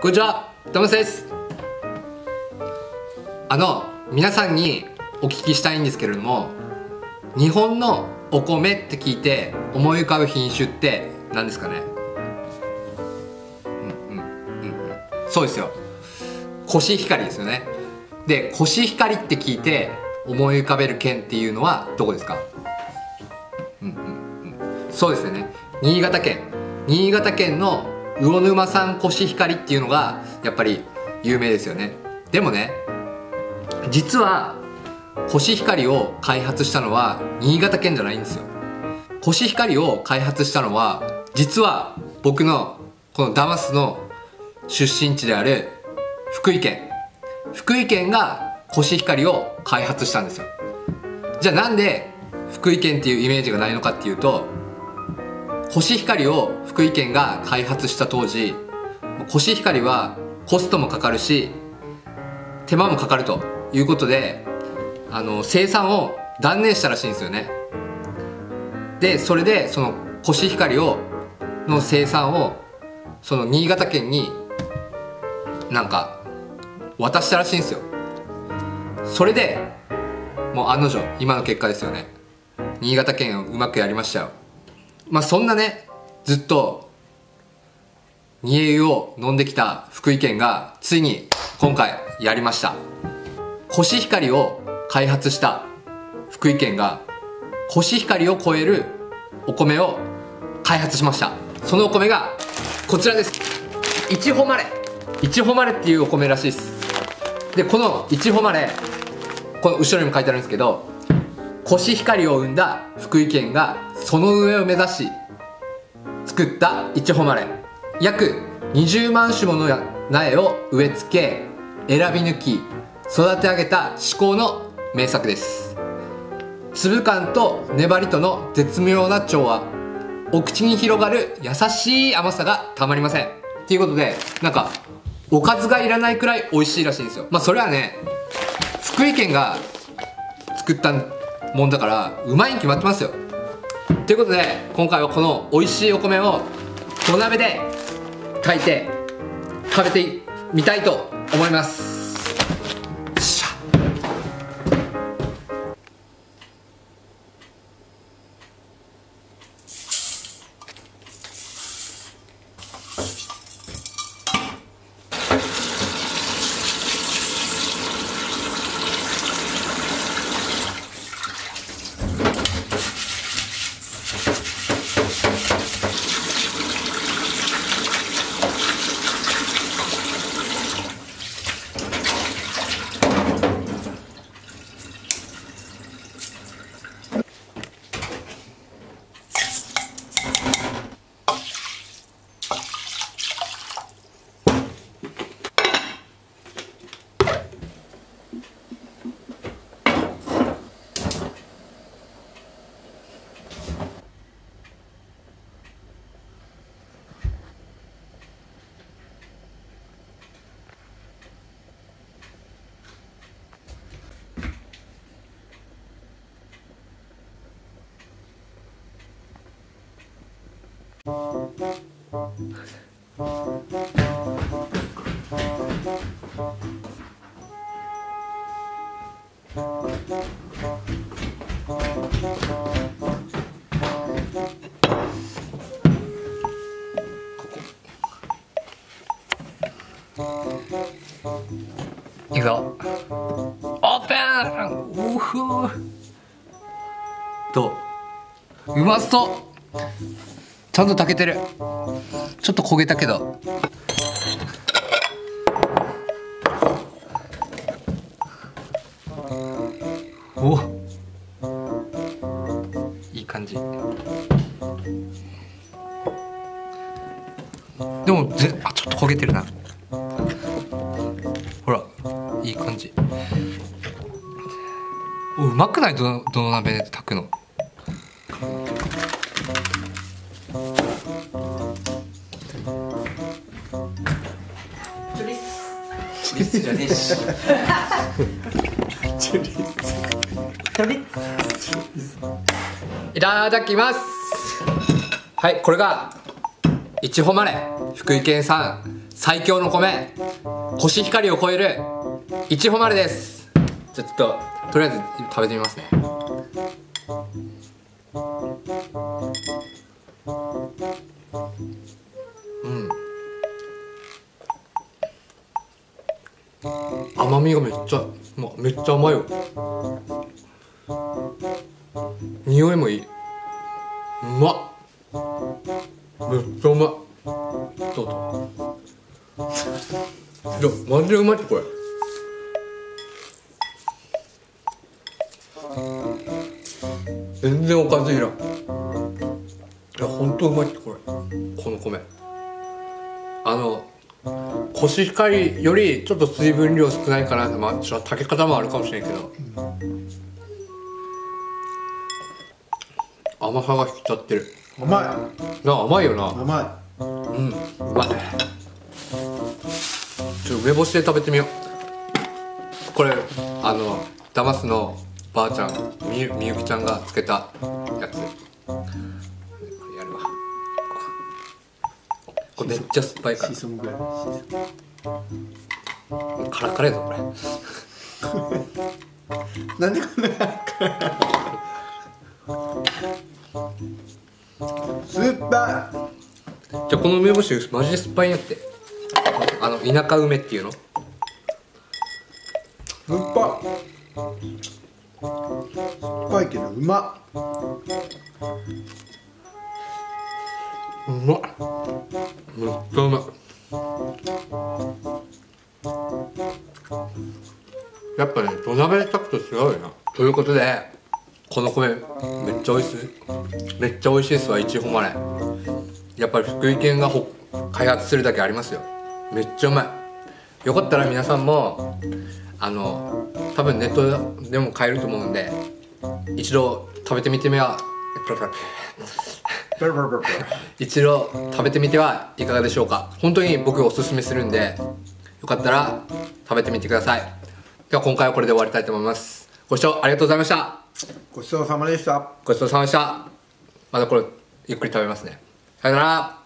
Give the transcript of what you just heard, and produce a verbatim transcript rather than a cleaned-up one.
こんにちは、トマスです。あの皆さんにお聞きしたいんですけれども、日本のお米って聞いて思い浮かぶ品種って何ですかね。うんうんうんうん、そうですよ、コシヒカリですよね。で、コシヒカリって聞いて思い浮かべる県っていうのはどこですか。うんうんうん、そうですよね、新潟県。新潟県の魚沼産コシヒカリっていうのがやっぱり有名ですよね。でもね、実はコシヒカリを開発したのは新潟県じゃないんですよ。コシヒカリを開発したのは実は僕のこのダマスの出身地である福井県。福井県がコシヒカリを開発したんですよ。じゃあなんで福井県っていうイメージがないのかっていうと、コシヒカリを福井県が開発した当時、コシヒカリはコストもかかるし手間もかかるということで、あの生産を断念したらしいんですよね。でそれでそのコシヒカリをの生産をその新潟県になんか渡したらしいんですよ。それでもう案の定今の結果ですよね。新潟県をうまくやりましたよ。まあそんなね、ずっと煮え湯を飲んできた福井県がついに今回やりました。コシヒカリを開発した福井県がコシヒカリを超えるお米を開発しました。そのお米がこちらです。いちほまれ。いちほまれっていうお米らしいです。でこのいちほまれ、この後ろにも書いてあるんですけど、コシヒカリを生んだ福井県がその上を目指し作ったいちほまれ、約にじゅうまんしゅもの苗を植え付け選び抜き育て上げた至高の名作です。粒感と粘りとの絶妙な調和、お口に広がる優しい甘さがたまりません。ということで、なんかおかずがいらないくらい美味しいらしいんですよ。まあそれはね、福井県が作ったもんだからうまいに決まってますよ。ということで今回はこの美味しいお米を土鍋で炊いて食べてみたいと思います。いくぞ、オープン。うふどう、うまそう。ちゃんと炊けてる。ちょっと焦げたけどお、いい感じ。でもぜあちょっと焦げてるな。ほらいい感じ。お、うまくない？どどの鍋で炊くの。 チョリスチョリスじゃねえしチョリスチョリスいただきます。はい、これがいちほまれ福井県産最強の米コシヒカリを超えるいちほまれです。じゃあちょっととりあえず食べてみますね。うん、甘みがめっちゃ、ま、めっちゃ甘いよ。匂いもいい。うまっ、めっちゃうまい。どうぞ。いやマジでうまいってこれ。全然おかずいらん。いやほんとうまいってこれ。この米あのコシヒカリよりちょっと水分量少ないかなって、まあちょっと炊き方もあるかもしれんけど、甘さが引き立ってる。 甘いな甘いよな。 甘い。 うん、うまい。ちょっと梅干しで食べてみよう。これあのダマスのばあちゃんみゆみゆきちゃんがつけたやつ。これやるわ。これめっちゃ酸っぱいから。 シソンぐらい。 カラカラやぞこれ。 なんでこんな酸っぱい。 じゃあこの梅干しマジで酸っぱいんやって。あの田舎梅っていうの。 酸っぱい。酸っぱいけどうまっ。 うまっ、めっちゃうまい。やっぱね土鍋で炊くと違うよな。ということでこの米めっちゃ美味しい、めっちゃ美味しいですわ。いちほまれやっぱり福井県がほ開発するだけありますよ。めっちゃうまい。よかったら皆さんもあの多分ネットでも買えると思うんで一度食べてみてみは一度食べてみてはいかがでしょうか。本当に僕おすすめするんでよかったら食べてみてください。では今回はこれで終わりたいと思います。ご視聴ありがとうございました。 ごちそうさまでした。 ごちそうさまでした。またこれゆっくり食べますね。さよなら。